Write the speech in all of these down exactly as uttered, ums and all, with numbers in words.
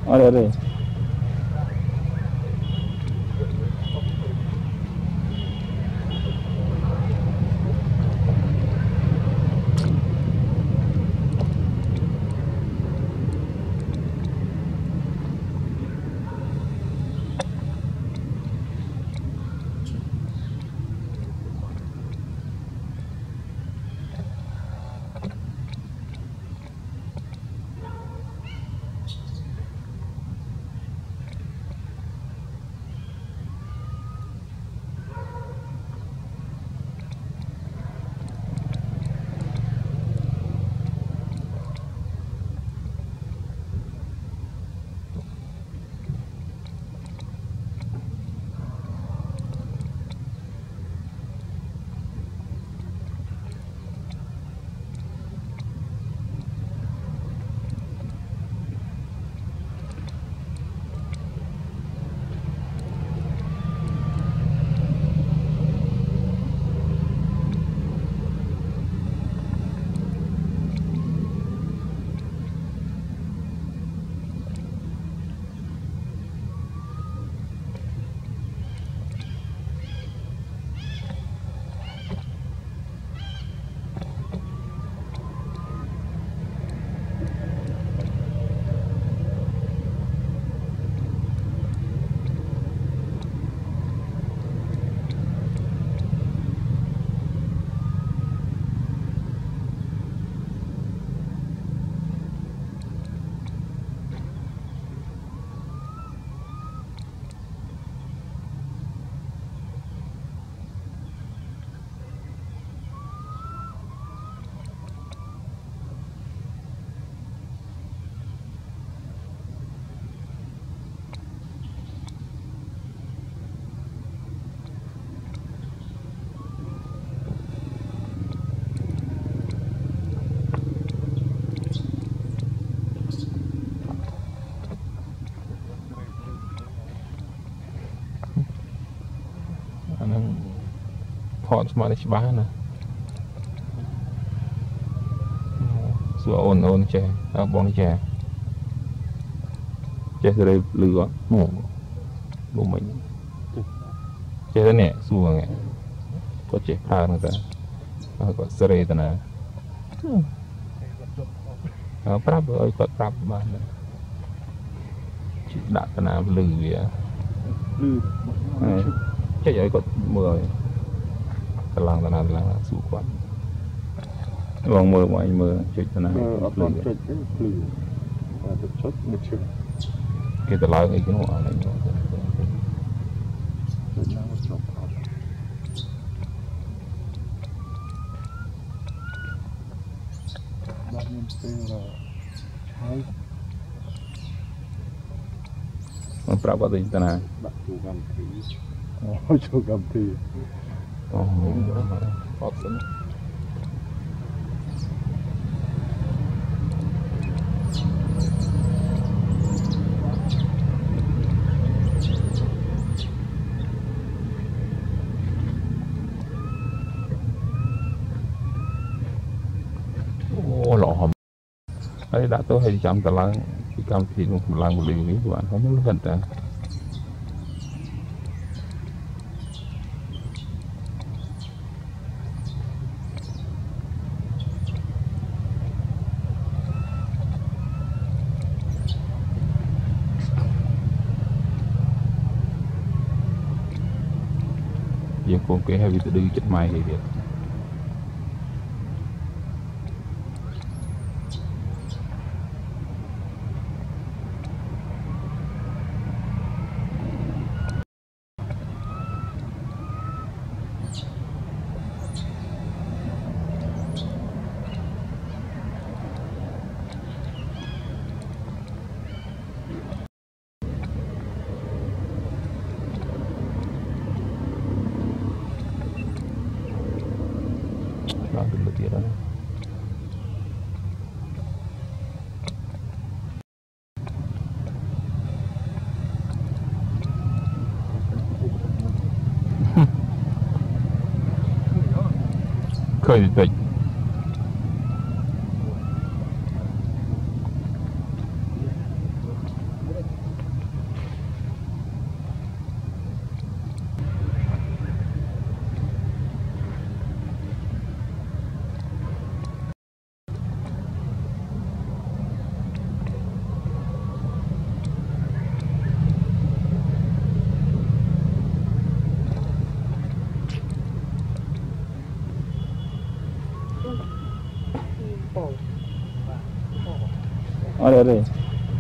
ở đây đây họ mà đi bán nè sửa ổn ổn chè à, bóng chè chè từ đây lừa mổ bộ mình chè thế này xua nghe có chè pha nữa cả có sợi đây nè à prap ơi có prap mà chỉ đặt cái nào lừa lừa chè vậy có mười lang tanah lang sukuan, uang mơ mọi mơ chơi tanah kita lang cái nóอะไรnó berapa tuh tanah? Oh, cukup ganti. Oh, option. Oh, lọ hầm. Đây đã tới hai trăm tờ lang, cái cam thì một lang một liều các bạn không nó gần ta. Giờ con cái hay bị tự đi chết mai thì việc dulu dia dah. Khơi tịch. ở đây đây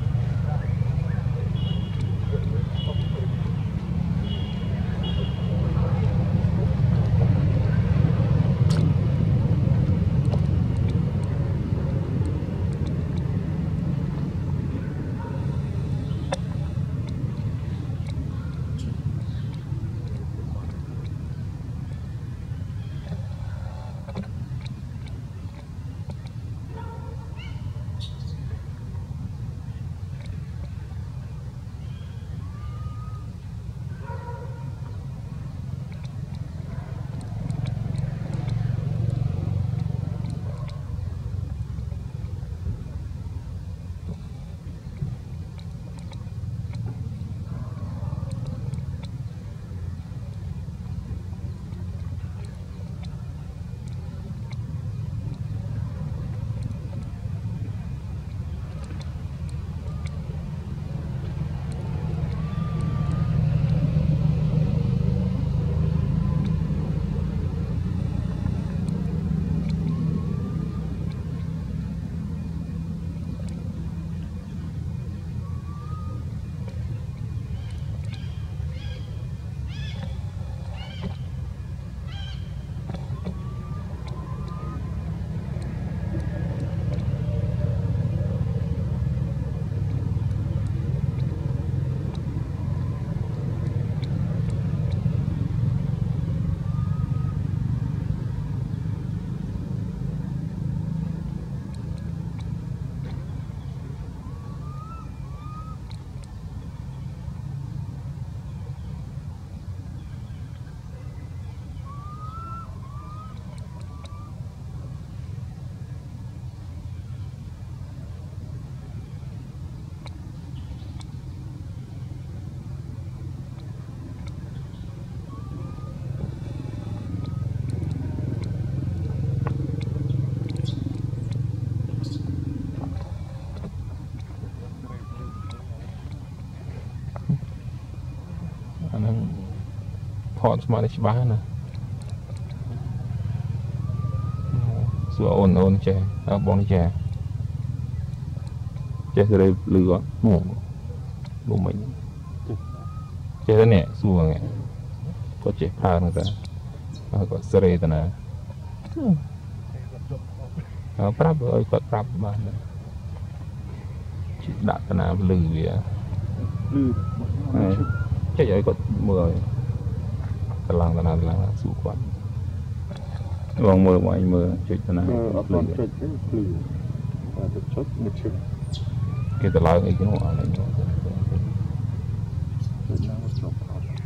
anh thọ mà đấy bá nè sửa ồn ồn chè à, bón chè chè từ đây lừa mổ bộ mình chè thế này xua này có chè pha nữa cả có sợi đây nè à prap ơi có prap mà chị đặt nè lừa lừa chắc vậy có mưa tà lang tà lang tà lang sụp quạt vòng mưa mọi mưa chơi tà lang lừa cái tà lang ấy cái nó ở đây